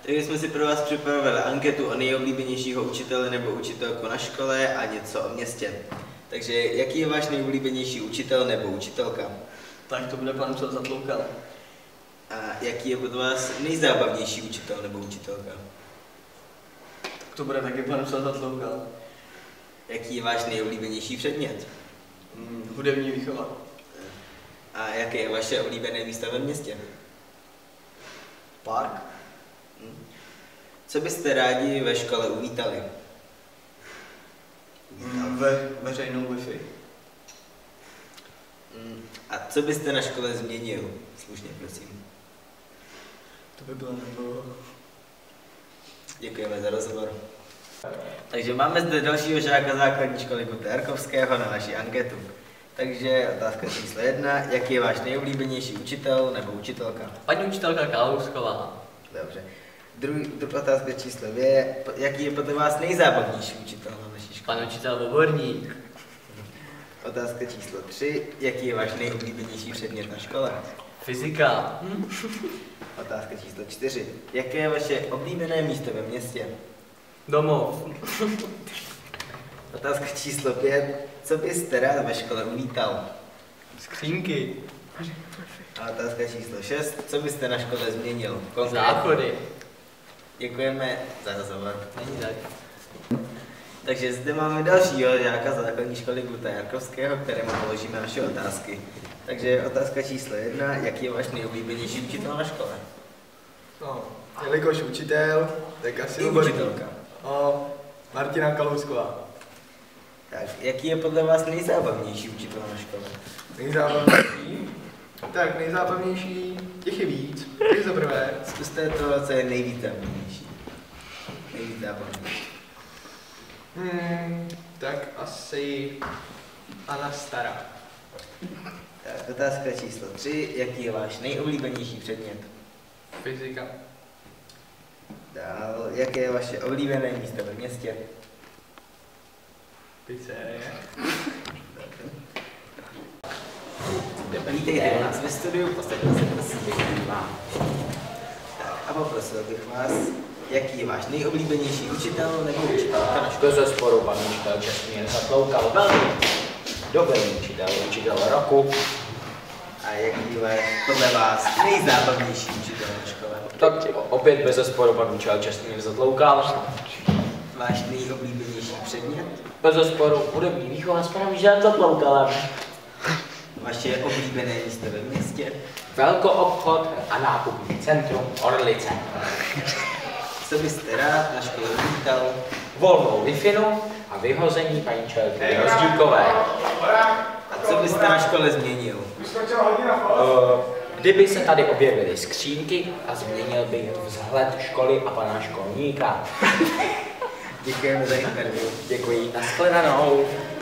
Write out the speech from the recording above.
Takže jsme si pro vás připravili anketu o nejoblíbenějšího učitele nebo učitelku na škole a něco o městě. Takže jaký je váš nejoblíbenější učitel nebo učitelka? Tak to bude pan Psal Zatloukal. A jaký je podle vás nejzábavnější učitel nebo učitelka? Tak to bude taky pan Psal Zatloukal. Jaký je váš nejoblíbenější předmět? Hudební výchova. A jaké je vaše oblíbené místo ve městě? Park. Co byste rádi ve škole uvítali? Veřejnou Wi-Fi. A co byste na škole změnil? Slušně, prosím. To by bylo nebo... Děkujeme za rozhovor. Takže máme zde dalšího žáka základní školy Guta Jarkovského na naši anketu. Takže otázka číslo 1. Jaký je váš nejoblíbenější učitel nebo učitelka? Paní učitelka Kalousková. Dobře. Otázka číslo 2. Jaký je podle vás nejzábavnější učitel na naší škole? Pan učitel Voborník. Otázka číslo 3. Jaký je váš nejoblíbenější předmět na škole? Fyzika. Otázka číslo 4. Jaké je vaše oblíbené místo ve městě? Domov. Otázka číslo 5. Co byste rád ve škole uvítal? Skřínky. A otázka číslo 6. Co byste na škole změnil? Záchody. Děkujeme za rozhovor. Není tak. Takže zde máme dalšího žáka základní školy Guta Jarkovského, kterému položíme naše otázky. Takže otázka číslo 1. Jaký je váš nejoblíbenější učitel na škole? No, jelikož učitel, tak asi I učitelka. Martina Kalousková. Tak, jaký je podle vás nejzábavnější učitel na škole? Nejzábavnější? Tak nejzábavnější, těch je víc. Takže za prvé. Zkuste to, co je nejvíc zábavnější. Nejvíc zábavnější. Tak asi Anna Stará. Tak, otázka číslo 3. Jaký je váš nejoblíbenější předmět? Fyzika. Dál, jaké je vaše oblíbené místo ve městě? Pizzerie. Vítejte u nás ve studiu, posaďte se prosím k vám. Tak a poprosil bych vás, jaký je váš nejoblíbenější učitel nebo učitelka na škole? Bezesporu pan učitel Čestmír Zatloukal, velmi dobrý učitel roku. A jaký je podle vás nejzábavnější učitel na škole? Tak opět bezesporu pan učitel Čestmír Zatloukal. Váš nejoblíbenější předmět? Bezesporu hudební výchova s panem učitelem Zatloukalem. Vaše oblíbené místo ve městě? Velkoobchod a nákupní centrum Orlice. Co byste rád na škole uvítal? Volnou Wi-Fi a vyhození paní učitelky Rozdílkové. A co byste na škole změnil? Kdyby se tady objevily skřínky a změnil bych vzhled školy a pana školníka. Děkujeme za interview. Děkuji, nashledanou.